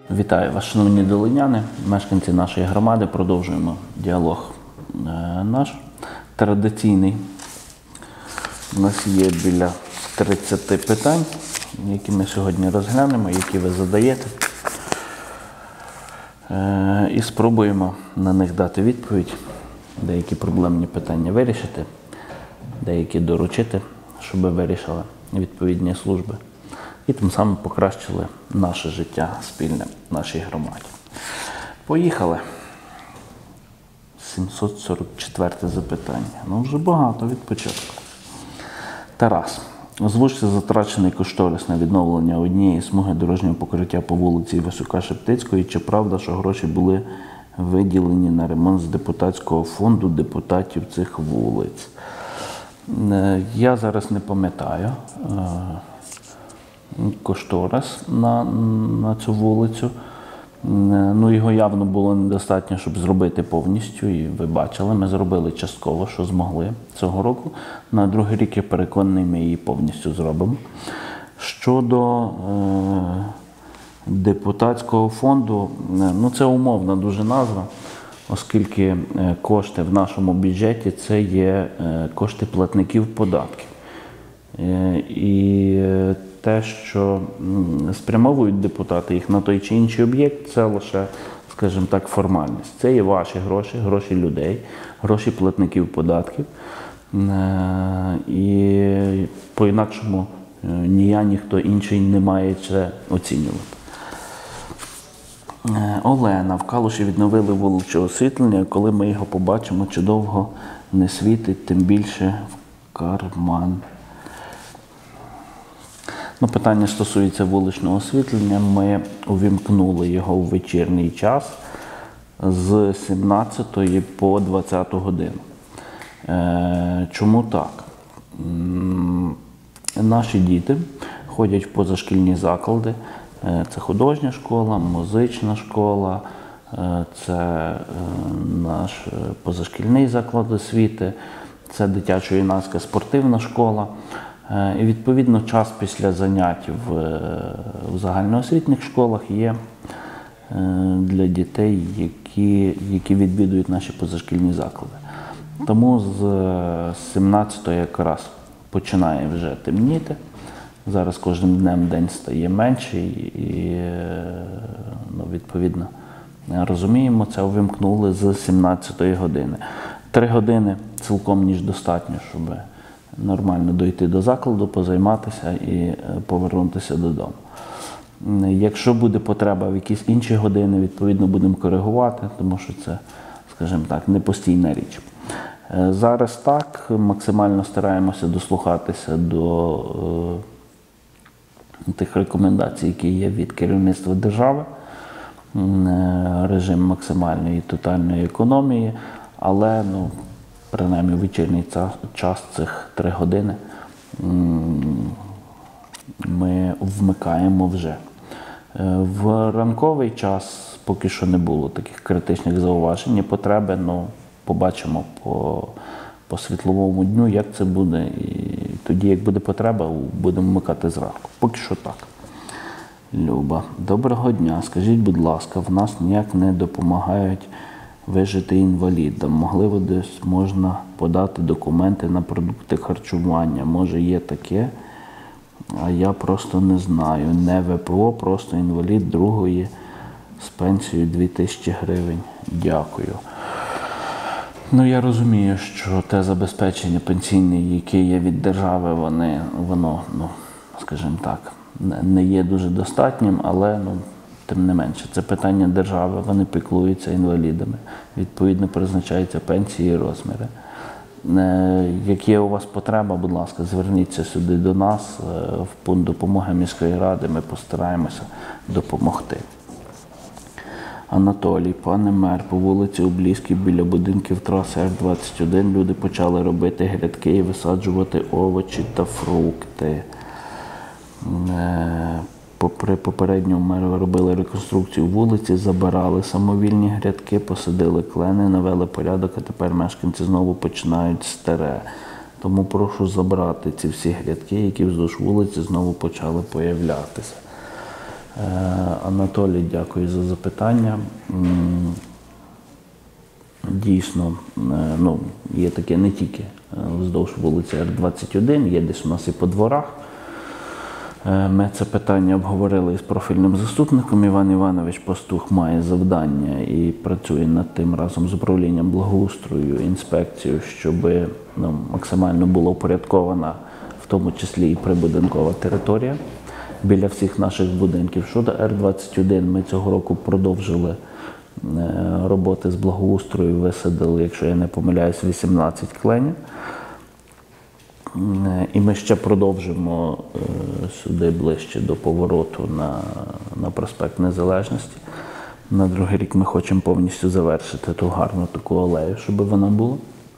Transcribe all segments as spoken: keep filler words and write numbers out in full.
Вітаю вас, шановні долиняни, мешканці нашої громади. Продовжуємо діалог наш традиційний. У нас є біля тридцяти питань, які ми сьогодні розглянемо, які ви задаєте. І спробуємо на них дати відповідь, деякі проблемні питання вирішити, деякі доручити, щоб вирішили відповідні служби. І тим самим покращили наше життя спільне в нашій громаді. Поїхали. сімсот сорок четверте запитання. Ну, вже багато від початку. Тарас. Озвучте затрачений кошторис на відновлення однієї смуги дорожнього покриття по вулиці Івасюка-Шептицької. Чи правда, що гроші були виділені на ремонт з депутатського фонду депутатів цих вулиць? Я зараз не пам'ятаю кошторис на, на цю вулицю. Ну, його явно було недостатньо, щоб зробити повністю, і ви бачили, ми зробили частково, що змогли цього року. На другий рік, я переконаний, ми її повністю зробимо. Щодо е, депутатського фонду, ну це умовна дуже назва, оскільки кошти в нашому бюджеті – це є кошти платників податків. І те, що спрямовують депутати їх на той чи інший об'єкт, це лише, скажімо так, формальність. Це є ваші гроші, гроші людей, гроші платників податків. І по-інакшому ні я, ні хто інший не має це оцінювати. Олена. В Калуші відновили вуличне освітлення. Коли ми його побачимо, чи довго не світить, тим більше в карман. Ну, питання стосується вуличного освітлення. Ми увімкнули його в вечірній час з сімнадцятої по двадцяту годину. Е, чому так? Наші діти ходять в позашкільні заклади. Це художня школа, музична школа, це наш позашкільний заклад освіти, це дитячо-юнацька спортивна школа. І, відповідно, час після занять в, в загальноосвітніх школах є для дітей, які, які відвідують наші позашкільні заклади. Тому з сімнадцятої якраз починає вже темніти. Зараз кожним днем день стає менший і, ну, відповідно, розуміємо, це увімкнули з сімнадцятої години. Три години цілком ніж достатньо, щоб нормально дойти до закладу, позайматися і повернутися додому. Якщо буде потреба в якісь інші години, відповідно, будемо коригувати, тому що це, скажімо так, не постійна річ. Зараз так, максимально стараємося дослухатися до тих рекомендацій, які є від керівництва держави, режим максимальної і тотальної економії, але, ну, принаймні, вечірній час, цих три години, ми вмикаємо вже. В ранковий час поки що не було таких критичних зауважень і потреби, ну, побачимо по, по світловому дню, як це буде, і тоді, як буде потреба, будемо вмикати зранку. Поки що так. Люба. Доброго дня. Скажіть, будь ласка, в нас ніяк не допомагають вижити інвалідам. Можливо, десь можна подати документи на продукти харчування. Може, є таке, а я просто не знаю. Не ВПО, просто інвалід другої з пенсією дві тисячі гривень. Дякую. Ну, я розумію, що те забезпечення пенсійне, яке є від держави, вони, воно, ну, скажімо так, не є дуже достатнім, але, ну, тим не менше, це питання держави, вони піклуються інвалідами, відповідно призначаються пенсії і розміри. Як є у вас потреба, будь ласка, зверніться сюди до нас, в пункт допомоги міської ради, ми постараємося допомогти. Анатолій. Пане мер, по вулиці Облізькій біля будинків траси Р двадцять один люди почали робити грядки і висаджувати овочі та фрукти. Попри попередньому меру робили реконструкцію вулиці, забирали самовільні грядки, посадили клени, навели порядок, а тепер мешканці знову починають старе. Тому прошу забрати ці всі грядки, які вздовж вулиці знову почали появлятися. Анатолій, дякую за запитання. Дійсно, ну, є таке не тільки вздовж вулиці Р двадцять один, є десь у нас і по дворах. Ми це питання обговорили із профільним заступником. Іван Іванович Пастух має завдання і працює над тим разом з управлінням благоустрою, інспекцією, щоб ну, максимально була упорядкована, в тому числі і прибудинкова територія біля всіх наших будинків. Щодо Р двадцять один, ми цього року продовжили роботи з благоустрою, висадили, якщо я не помиляюсь, вісімнадцять кленів. І ми ще продовжимо сюди ближче до повороту на, на проспект Незалежності. На другий рік ми хочемо повністю завершити ту гарну таку алею, щоб вона була.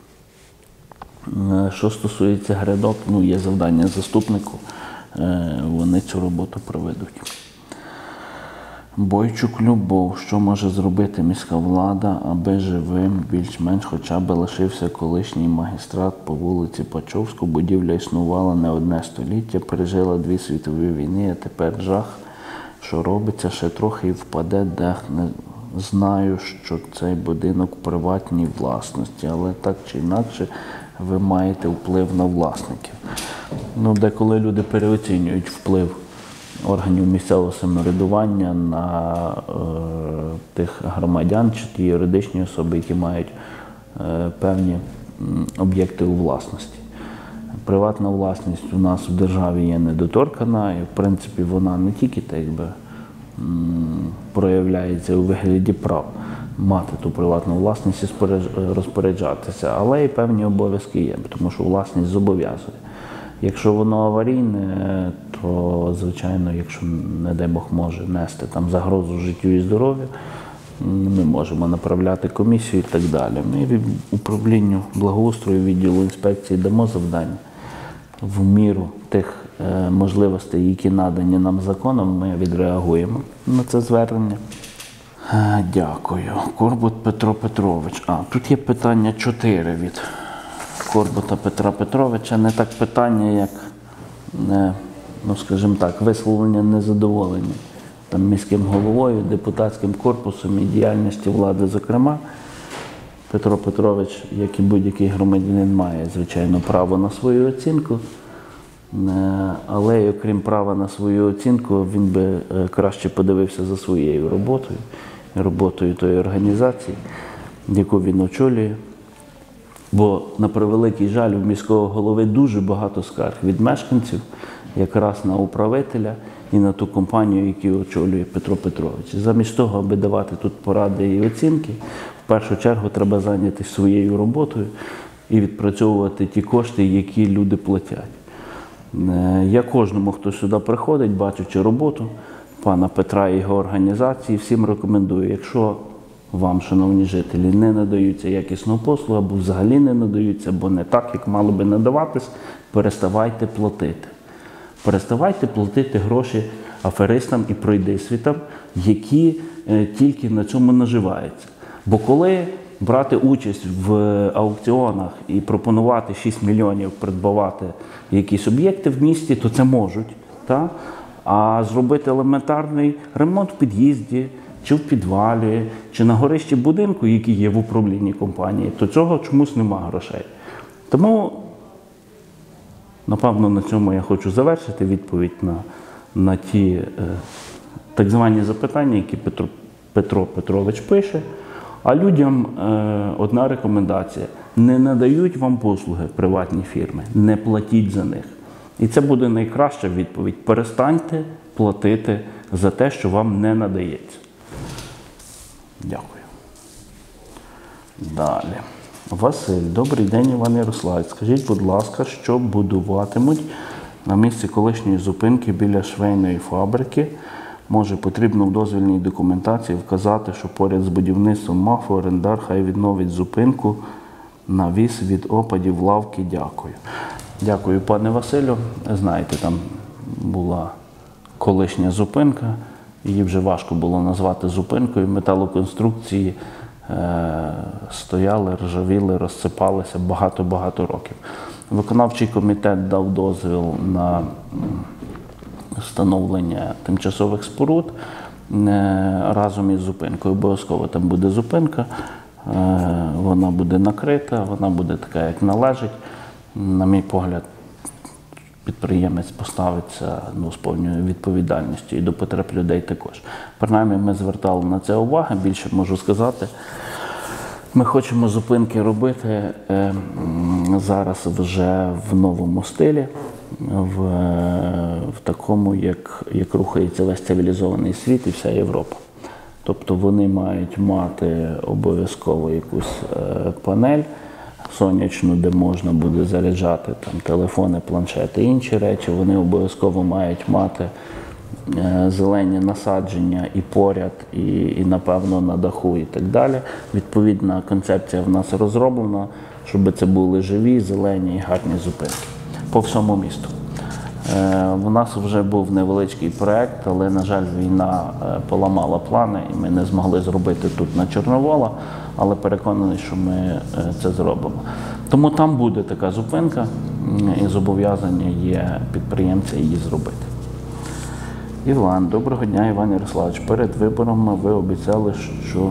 Що стосується грядок, ну, є завдання заступнику, вони цю роботу проведуть. Бойчук Любов. Що може зробити міська влада, аби живим більш-менш хоча б лишився колишній магістрат по вулиці Пачовську? Будівля існувала не одне століття, пережила дві світові війни, а тепер жах, що робиться, ще трохи і впаде дах. Не знаю, що цей будинок в приватній власності, але так чи інакше ви маєте вплив на власників. Ну, деколи люди переоцінюють вплив органів місцевого самоврядування на е, тих громадян чи ті юридичні особи, які мають е, певні об'єкти у власності. Приватна власність у нас в державі є недоторкана, і в принципі вона не тільки так, якби, м, проявляється у вигляді прав мати ту приватну власність і розпоряджатися, але і певні обов'язки є, тому що власність зобов'язує. Якщо воно аварійне, то, звичайно, якщо, не дай Бог, може нести там загрозу життю і здоров'ю, ми можемо направляти комісію і так далі. Ми від управлінню благоустрою, відділу інспекції дамо завдання. В міру тих е, можливостей, які надані нам законом, ми відреагуємо на це звернення. Е, дякую. Корбут Петро Петрович. А, тут є питання чотири від Корбута Петра Петровича. Не так питання, як, не, ну, скажімо так, висловлення незадоволення там, міським головою, депутатським корпусом і діяльністю влади, зокрема. Петро Петрович, як і будь-який громадянин, має, звичайно, право на свою оцінку, але, окрім права на свою оцінку, він би краще подивився за своєю роботою, роботою тої організації, яку він очолює. Бо, на превеликий жаль, у міського голови дуже багато скарг від мешканців якраз на управителя і на ту компанію, яку очолює Петро Петрович. Замість того, аби давати тут поради і оцінки, в першу чергу треба зайнятися своєю роботою і відпрацьовувати ті кошти, які люди платять. Я кожному, хто сюди приходить, бачучи роботу пана Петра і його організації, всім рекомендую, якщо вам, шановні жителі, не надаються якісну послугу, або взагалі не надаються, або не так, як мало би надаватись, переставайте платити. Переставайте платити гроші аферистам і пройдисвітам, які е, тільки на цьому наживаються. Бо коли брати участь в аукціонах і пропонувати шість мільйонів придбавати якісь об'єкти в місті, то це можуть. Та? А зробити елементарний ремонт в під'їзді, чи в підвалі, чи на горищі будинку, який є в управлінні компанії, то цього чомусь нема грошей. Тому, напевно, на цьому я хочу завершити відповідь на, на ті е, так звані запитання, які Петро, Петро Петрович пише. А людям е, одна рекомендація. Не надають вам послуги приватні фірми, не платіть за них. І це буде найкраща відповідь. Перестаньте платити за те, що вам не надається. Дякую. Далі. Василь. Добрий день, Іван Ярославович. Скажіть, будь ласка, що будуватимуть на місці колишньої зупинки біля швейної фабрики? Може, потрібно в дозвільній документації вказати, що поряд з будівництвом МАФу орендар хай відновить зупинку на віз від опадів лавки. Дякую. Дякую, пане Василю. Знаєте, там була колишня зупинка. Її вже важко було назвати зупинкою. Металоконструкції е, стояли, ржавіли, розсипалися багато-багато років. Виконавчий комітет дав дозвіл на встановлення тимчасових споруд разом із зупинкою. Обов'язково там буде зупинка, вона буде накрита, вона буде така, як належить. На мій погляд, підприємець поставиться ну, з повною відповідальністю і до потреб людей також. Принаймні ми звертали на це увагу, більше можу сказати. Ми хочемо зупинки робити е, зараз вже в новому стилі, в, в такому, як, як рухається весь цивілізований світ і вся Європа. Тобто вони мають мати обов'язково якусь е, панель сонячну, де можна буде заряджати там, телефони, планшети і інші речі. Вони обов'язково мають мати е, зелені насадження і поряд, і, і напевно на даху і так далі. Відповідна концепція в нас розроблена, щоб це були живі, зелені і гарні зупинки по всьому місту. Е, у нас вже був невеличкий проєкт, але, на жаль, війна е, поламала плани і ми не змогли зробити тут на Чорновола, але переконаний, що ми е, це зробимо. Тому там буде така зупинка і зобов'язання є підприємця її зробити. Іван, доброго дня, Іван Ярославович. Перед виборами ви обіцяли, що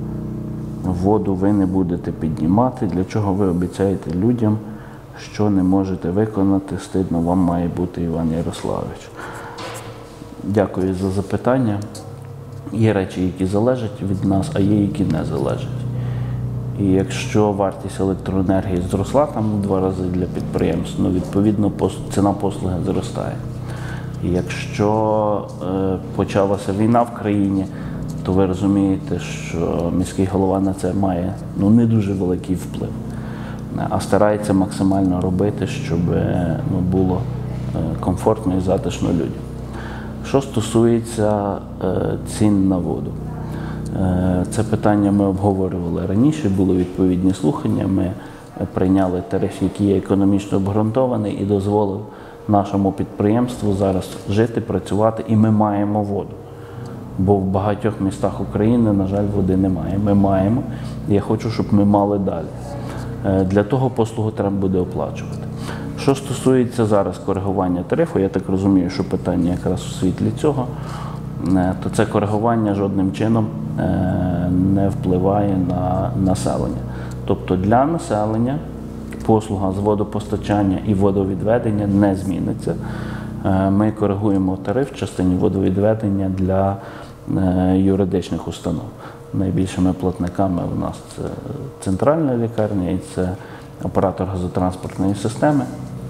воду ви не будете піднімати. Для чого ви обіцяєте людям, що не можете виконати? Стидно вам має бути, Іван Ярославович. Дякую за запитання. Є речі, які залежать від нас, а є, які не залежать. І якщо вартість електроенергії зросла там в два рази для підприємств, ну, відповідно, ціна послуги зростає. І якщо е, почалася війна в країні, то ви розумієте, що міський голова на це має ну, не дуже великий вплив, а старається максимально робити, щоб ну, було комфортно і затишно людям. Що стосується е, цін на воду. Е, це питання ми обговорювали раніше, були відповідні слухання, ми прийняли тариф, який є економічно обґрунтований і дозволив нашому підприємству зараз жити, працювати, і ми маємо воду. Бо в багатьох містах України, на жаль, води немає. Ми маємо, і я хочу, щоб ми мали далі. Для того послугу треба буде оплачувати. Що стосується зараз коригування тарифу, я так розумію, що питання якраз у світлі цього, то це коригування жодним чином не впливає на населення. Тобто для населення послуга з водопостачання і водовідведення не зміниться. Ми коригуємо тариф в частині водовідведення для юридичних установ. Найбільшими платниками у нас це центральна лікарня і це оператор газотранспортної системи.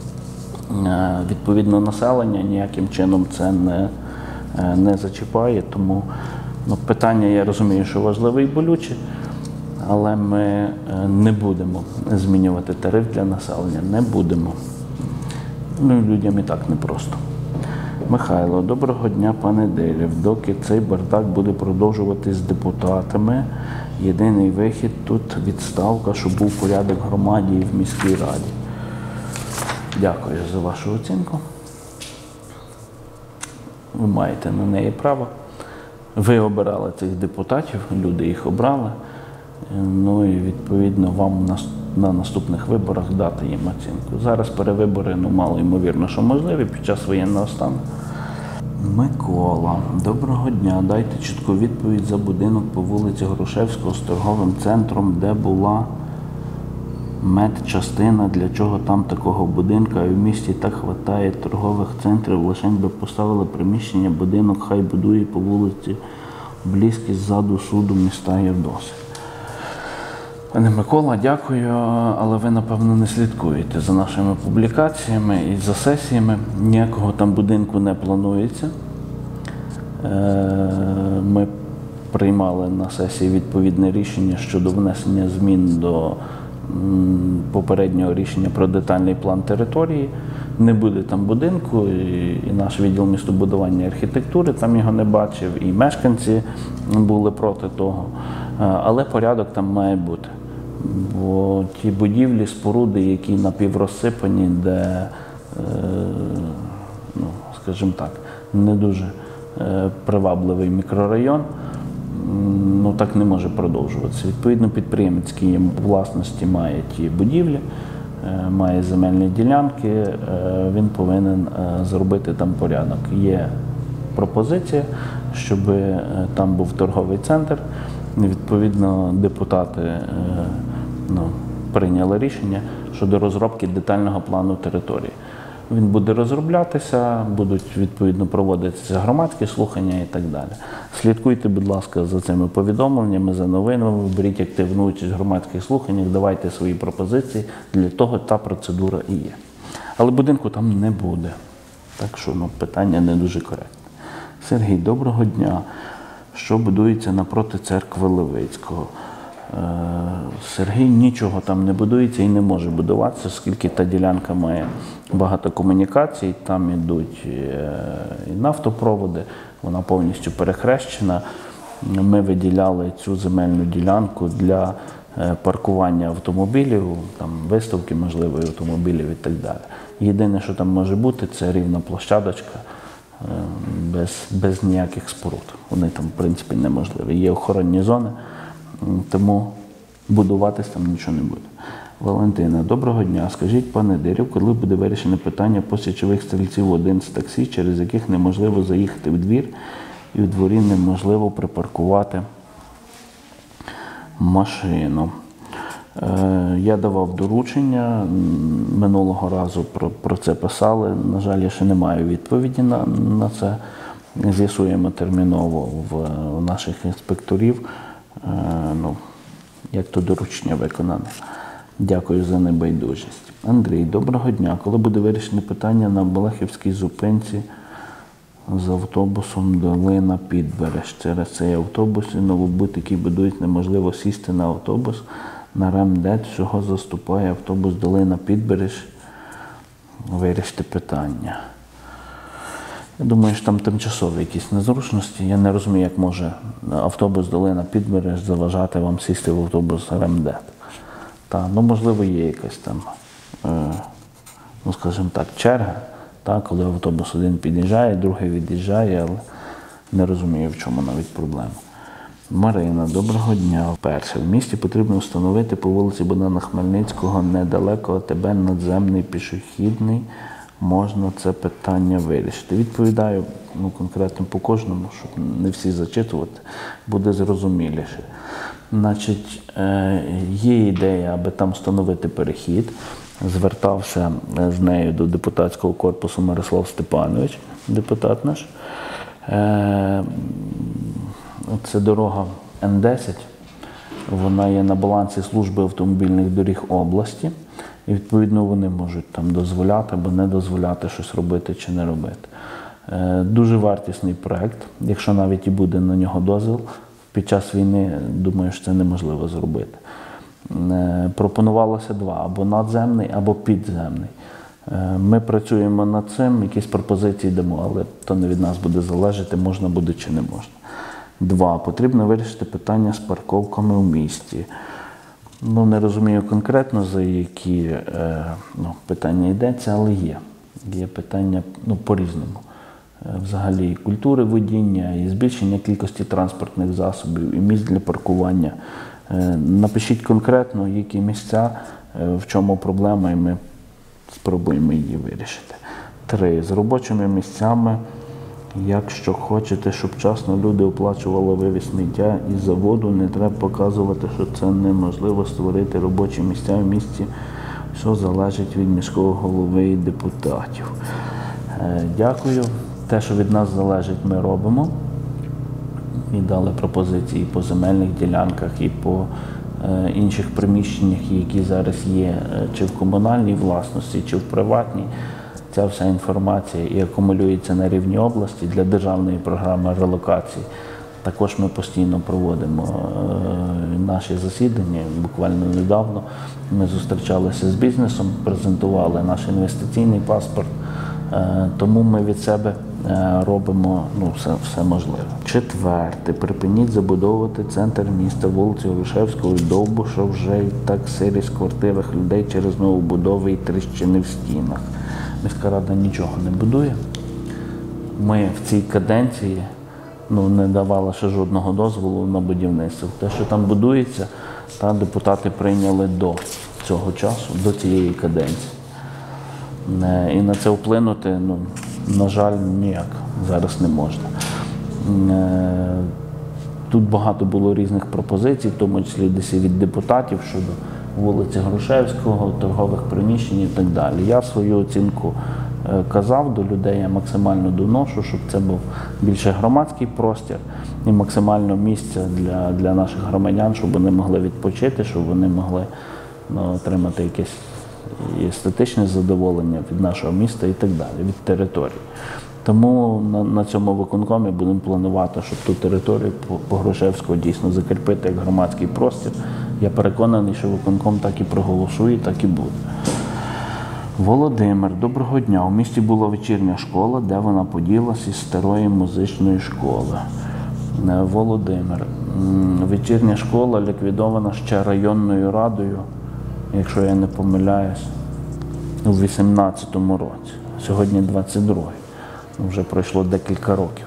Відповідно, населення ніяким чином це не, не зачіпає, тому ну, питання, я розумію, що важливе і болюче, але ми не будемо змінювати тариф для населення, не будемо. Ну, людям і так непросто. Михайло, доброго дня, пане Дилів. Доки цей бардак буде продовжуватись з депутатами, єдиний вихід тут відставка, щоб був порядок в громаді і в міській раді. Дякую за вашу оцінку. Ви маєте на неї право. Ви обирали цих депутатів, люди їх обрали. Ну і відповідно вам на, на наступних виборах дати їм оцінку. Зараз перевибори, ну мало ймовірно, що можливі під час воєнного стану. Микола, доброго дня. Дайте чітку відповідь за будинок по вулиці Грушевського з торговим центром, де була медчастина, для чого там такого будинка, і в місті так хватає торгових центрів, лише би поставили приміщення, будинок хай будує по вулиці Близький ззаду суду міста Євдоси. Пане Микола, дякую, але ви, напевно, не слідкуєте за нашими публікаціями і за сесіями. Ніякого там будинку не планується. Ми приймали на сесії відповідне рішення щодо внесення змін до попереднього рішення про детальний план території. Не буде там будинку, і наш відділ містобудування і архітектури там його не бачив, і мешканці були проти того. Але порядок там має бути. Бо ті будівлі, споруди, які напіврозсипані, де, ну, скажімо так, не дуже привабливий мікрорайон, ну так не може продовжуватися. Відповідно, підприємець, який власності має ті будівлі, має земельні ділянки, він повинен зробити там порядок. Є пропозиція, щоб там був торговий центр. Відповідно, депутати ну, прийняли рішення щодо розробки детального плану території. Він буде розроблятися, будуть відповідно проводитися громадські слухання і так далі. Слідкуйте, будь ласка, за цими повідомленнями, за новинами, беріть активну участь в громадських слуханнях, давайте свої пропозиції, для того та процедура і є. Але будинку там не буде, так що ну, питання не дуже коректне. Сергій, доброго дня. Що будується напроти церкви Левицького? Сергій, нічого там не будується і не може будуватися, оскільки та ділянка має багато комунікацій, там йдуть і нафтопроводи, вона повністю перехрещена. Ми виділяли цю земельну ділянку для паркування автомобілів, там виставки, можливо, автомобілів і так далі. Єдине, що там може бути, це рівна площадочка, без, без ніяких споруд. Вони там, в принципі, неможливі. Є охоронні зони, тому будуватись там нічого не буде. Валентина, доброго дня. Скажіть, пане Дирів, коли буде вирішене питання по січових стрільців один з таксі, через яких неможливо заїхати в двір і в дворі неможливо припаркувати машину? Е, я давав доручення, минулого разу про, про це писали. На жаль, я ще не маю відповіді на, на це. З'ясуємо терміново в, в наших інспекторів. Ну, як то доручення виконане. Дякую за небайдужість. Андрій, доброго дня. Коли буде вирішене питання на Балахівській зупинці з автобусом Долина-Підбереж? Через цей автобус і новобут, який будують, неможливо сісти на автобус. На РЕМДЕТ всього заступає автобус Долина-Підбереж. Вирішити питання. Я думаю, що там тимчасові якісь незручності. Я не розумію, як може автобус Долина-Підбереж заважати вам сісти в автобус РЕМДЕТ. Та, ну, можливо, є якась там, е, ну, скажімо так, черга, та, коли автобус один під'їжджає, другий від'їжджає, але не розумію, в чому навіть проблема. Марина, доброго дня. Перше, в місті потрібно встановити по вулиці Богдана Хмельницького недалеко АТБ надземний пішохідний. Можна це питання вирішити. Відповідаю ну, конкретно по кожному, щоб не всі зачитувати, буде зрозуміліше. Значить, є ідея, аби там встановити перехід. Звертався з нею до депутатського корпусу Мирослав Степанович, депутат наш. Це дорога Н десять, вона є на балансі служби автомобільних доріг області. І, відповідно, вони можуть там дозволяти або не дозволяти щось робити чи не робити. Дуже вартісний проєкт, якщо навіть і буде на нього дозвіл, під час війни, думаю, що це неможливо зробити. Пропонувалося два, або надземний, або підземний. Ми працюємо над цим, якісь пропозиції дамо, але то не від нас буде залежати, можна буде чи не можна. Два. Потрібно вирішити питання з парковками в місті. Ну, не розумію конкретно, за які е, ну, питання йдеться, але є. Є питання ну, по-різному. Взагалі і культури водіння, і збільшення кількості транспортних засобів, і місць для паркування. Е, напишіть конкретно, які місця, е, в чому проблема, і ми спробуємо її вирішити. Три. З робочими місцями. Якщо хочете, щоб вчасно люди оплачували вивіз сміття із заводу, не треба показувати, що це неможливо створити робочі місця в місті, що залежить від міського голови і депутатів. Дякую. Те, що від нас залежить, ми робимо. І дали пропозиції по земельних ділянках, і по інших приміщеннях, які зараз є, чи в комунальній власності, чи в приватній. Ця вся інформація і акумулюється на рівні області для державної програми релокації. Також ми постійно проводимо наші засідання. Буквально недавно ми зустрічалися з бізнесом, презентували наш інвестиційний паспорт. Тому ми від себе робимо ну, все, все можливе. Четверте. Припиніть забудовувати центр міста, вулицю Грушевського і Довбуша, вже і так сирість в квартирах людей через новобудови і тріщини в стінах. Міська рада нічого не будує. Ми в цій каденції ну, не давали ще жодного дозволу на будівництво. Те, що там будується, та депутати прийняли до цього часу, до цієї каденції. І на це вплинути, ну, на жаль, ніяк зараз не можна. Тут багато було різних пропозицій, в тому числі десь і від депутатів щодо вулиці Грушевського, торгових приміщень і так далі. Я свою оцінку казав до людей, я максимально доношу, щоб це був більше громадський простір і максимально місця для, для наших громадян, щоб вони могли відпочити, щоб вони могли, ну, отримати якесь і естетичне задоволення від нашого міста і так далі, від території. Тому на, на цьому виконкомі будемо планувати, щоб ту територію по, по Грушевського дійсно закріпити як громадський простір. Я переконаний, що виконком так і проголосує, так і буде. Володимир, доброго дня. У місті була вечірня школа, де вона поділась із старої музичної школи. Володимир, вечірня школа ліквідована ще районною радою, якщо я не помиляюсь, у вісімнадцятому році. Сьогодні двадцять другий. Вже пройшло декілька років.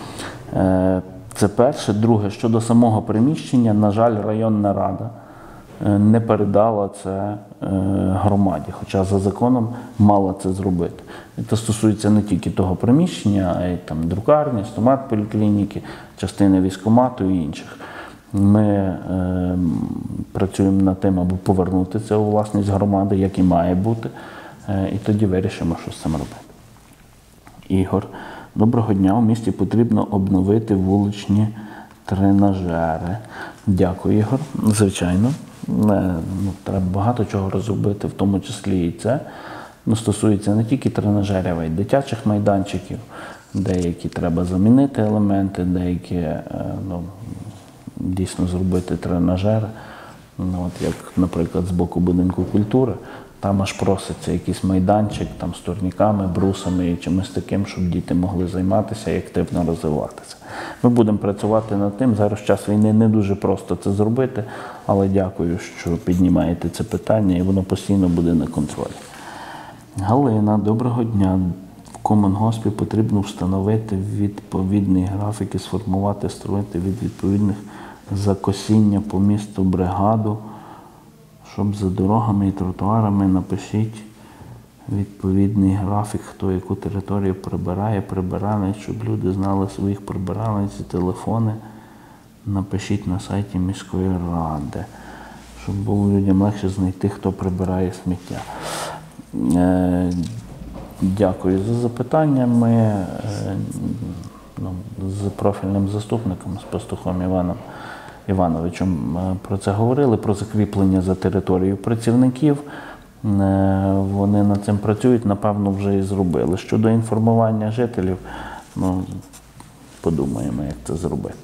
Це перше. Друге, щодо самого приміщення, на жаль, районна рада не передала це громаді, хоча за законом мала це зробити. І це стосується не тільки того приміщення, а й там друкарні, стомат поліклініки, частини військкомату і інших. Ми е, працюємо над тим, аби повернути це у власність громади, як і має бути, е, і тоді вирішимо, що з цим робити. Ігор, доброго дня. У місті потрібно обновити вуличні тренажери. Дякую, Ігор. Звичайно, е, ну, треба багато чого розробити, в тому числі і це. Ну, стосується не тільки тренажерів, а й дитячих майданчиків. Деякі треба замінити елементи, деякі, е, ну, дійсно зробити тренажер, ну, от як, наприклад, з боку будинку культури, там аж проситься якийсь майданчик там, з турніками, брусами і чимось таким, щоб діти могли займатися і активно розвиватися. Ми будемо працювати над тим. Зараз в час війни не дуже просто це зробити, але дякую, що піднімаєте це питання, і воно постійно буде на контролі. Галина, доброго дня. В Комунгоспі потрібно встановити відповідний графік і сформувати, створити від відповідних за косіння по місту бригаду, щоб за дорогами і тротуарами напишіть відповідний графік, хто яку територію прибирає, прибиральниць, щоб люди знали своїх прибиральниць і телефони. Напишіть на сайті міської ради, щоб було людям легше знайти, хто прибирає сміття. Дякую за запитання. Ми ну, з профільним заступником, з Пастухом Іваном Івановичем про це говорили, про закріплення за територією працівників. Вони над цим працюють, напевно, вже і зробили. Щодо інформування жителів, ну, подумаємо, як це зробити.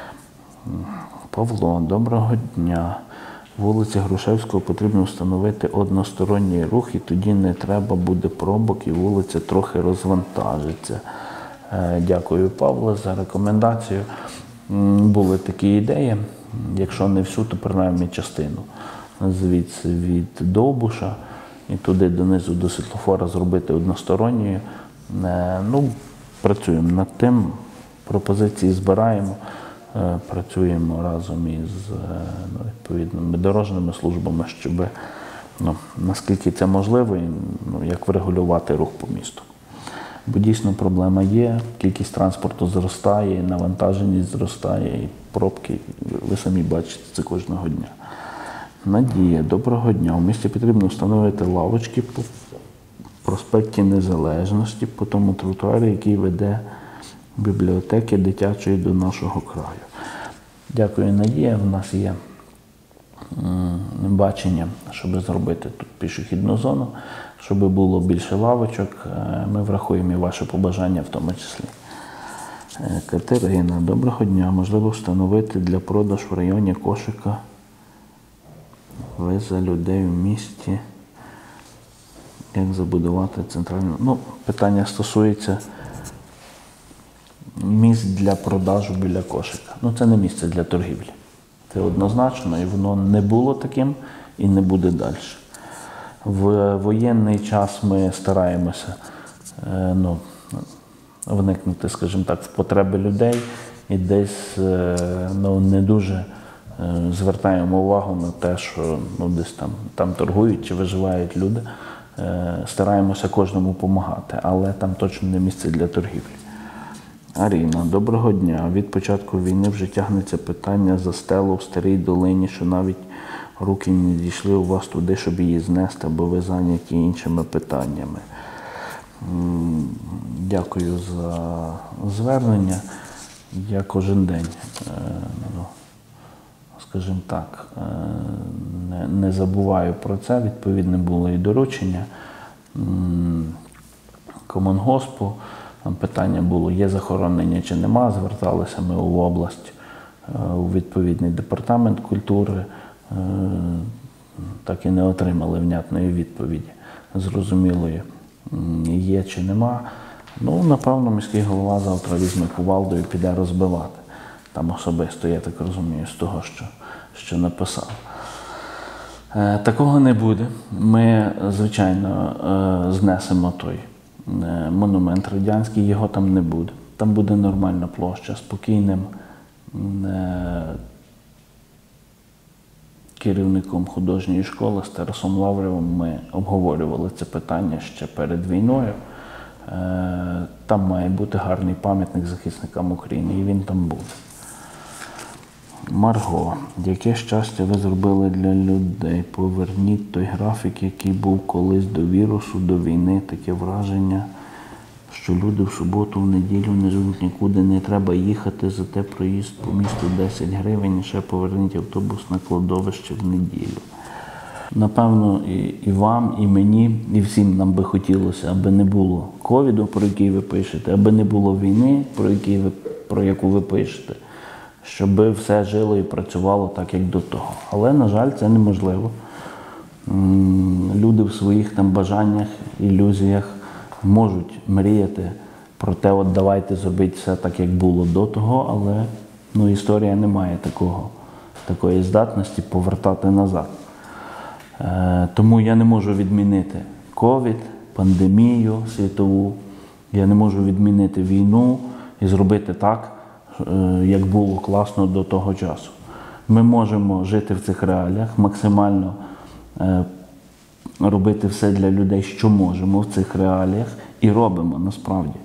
Павло, доброго дня. Вулиці Грушевського потрібно встановити односторонній рух, і тоді не треба буде пробок, і вулиця трохи розвантажиться. Дякую, Павло, за рекомендацію. Були такі ідеї, якщо не всю, то принаймні частину. Звідси від Довбуша і туди донизу до світлофора зробити односторонньою. Ну, працюємо над тим, пропозиції збираємо, працюємо разом із ну, відповідними дорожніми службами, щоб, ну, наскільки це можливо, ну, як врегулювати рух по місту. Бо дійсно проблема є, кількість транспорту зростає, навантаженість зростає, і пробки, ви самі бачите це кожного дня. Надія, доброго дня. У місті потрібно встановити лавочки по проспекті Незалежності, по тому тротуарі, який веде бібліотеки дитячої до нашого краю. Дякую, Надія. У нас є бачення, щоб зробити тут пішохідну зону, щоб було більше лавочок. Ми врахуємо і ваше побажання в тому числі. Катерина, доброго дня. Можливо встановити для продажу в районі кошика ви за людей в місті, як забудувати центральну. Ну, питання стосується місць для продажу біля кошика. Ну, це не місце для торгівлі. Це однозначно, і воно не було таким, і не буде далі. В воєнний час ми стараємося ну, вникнути, скажімо так, в потреби людей і десь ну, не дуже звертаємо увагу на те, що ну, десь там, там торгують чи виживають люди. Стараємося кожному допомагати, але там точно не місце для торгівлі. Аріна, доброго дня. Від початку війни вже тягнеться питання за стелу в Старій Долині, що навіть руки не дійшли у вас туди, щоб її знести, бо ви зайняті іншими питаннями. Дякую за звернення. Я кожен день, ну, скажімо так, не, не забуваю про це. Відповідне було і доручення Комунгоспу. Там питання було, є захоронення чи нема. Зверталися ми в область, у відповідний департамент культури. Так і не отримали внятної відповіді, зрозумілої, є чи нема. Ну, напевно, міський голова завтра візьме кувалду і піде розбивати. Там особисто, я так розумію, з того, що, що написав. Е, такого не буде. Ми, звичайно, е, знесемо той е, монумент радянський, його там не буде. Там буде нормальна площа, спокійним е, керівником художньої школи з Тарасом Лаврєвим ми обговорювали це питання ще перед війною. Там має бути гарний пам'ятник захисникам України, і він там буде. Марго, яке щастя ви зробили для людей? Поверніть той графік, який був колись до вірусу, до війни. Таке враження, що люди в суботу, в неділю не живуть нікуди, не треба їхати, зате проїзд по місту десять гривень, і ще поверніть автобус на кладовище в неділю. Напевно, і, і вам, і мені, і всім нам би хотілося, аби не було ковіду, про який ви пишете, аби не було війни, про, який ви, про яку ви пишете, щоб все жило і працювало так, як до того. Але, на жаль, це неможливо. Люди в своїх там бажаннях, ілюзіях можуть мріяти про те, от давайте зробити все так, як було до того, але ну, історія не має такого, такої здатності повертати назад. Тому я не можу відмінити ковід, пандемію світову, я не можу відмінити війну і зробити так, як було класно до того часу. Ми можемо жити в цих реаліях, максимально робити все для людей, що можемо в цих реаліях, і робимо насправді.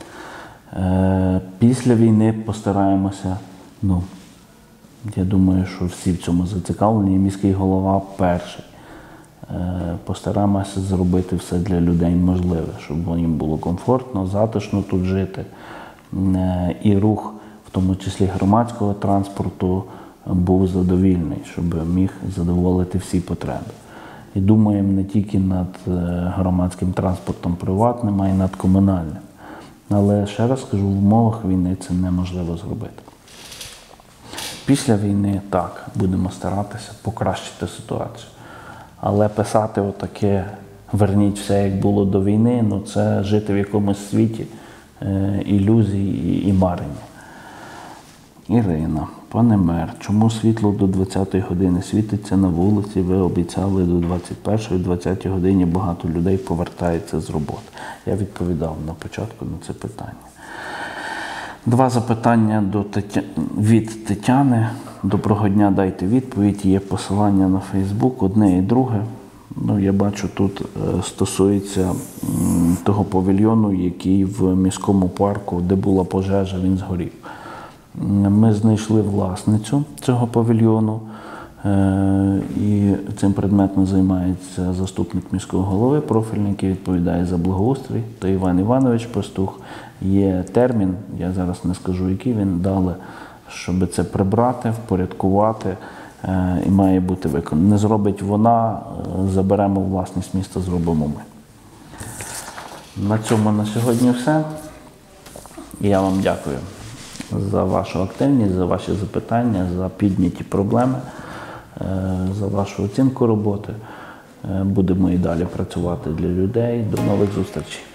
Після війни постараємося, ну, я думаю, що всі в цьому зацікавлені, і міський голова перший. Постараємося зробити все для людей можливе, щоб їм було комфортно, затишно тут жити. І рух, в тому числі громадського транспорту, був задовільний, щоб міг задоволити всі потреби. І думаємо не тільки над громадським транспортом приватним, а й над комунальним. Але, ще раз скажу, в умовах війни це неможливо зробити. Після війни, так, будемо старатися покращити ситуацію. Але писати отаке, верніть все, як було до війни, ну це жити в якомусь світі е, ілюзій і, і марення. Ірина, пане мер, чому світло до двадцятої години світиться на вулиці? Ви обіцяли до двадцять першої, двадцятій годині багато людей повертається з роботи. Я відповідав на початку на це питання. Два запитання до Тетя... від Тетяни. Доброго дня, дайте відповідь. Є посилання на Фейсбук, одне і друге. Ну, я бачу, тут е, стосується м, того павільйону, який в міському парку, де була пожежа, він згорів. Ми знайшли власницю цього павільйону, е, і цим предметом займається заступник міського голови, профільний, який відповідає за благоустрій, то Іван Іванович Пастух. Є термін, я зараз не скажу, який він дали, щоб це прибрати, впорядкувати, е, і має бути виконано. Не зробить вона, е, заберемо власність міста, зробимо ми. На цьому на сьогодні все. Я вам дякую за вашу активність, за ваші запитання, за підняті проблеми, е, за вашу оцінку роботи. Е, будемо і далі працювати для людей. До нових зустрічей.